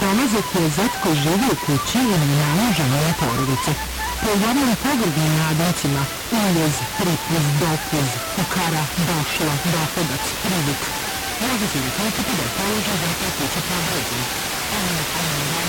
Dolazak je zet koji živi u kući i nemamo ženove porodice. Po jednom pogrdnim nadimcima, uljez, pripuz, dokuz, fukara, došlo, dohodac, privuk. Može se zaključiti da je položaj žrtve kuće povređen.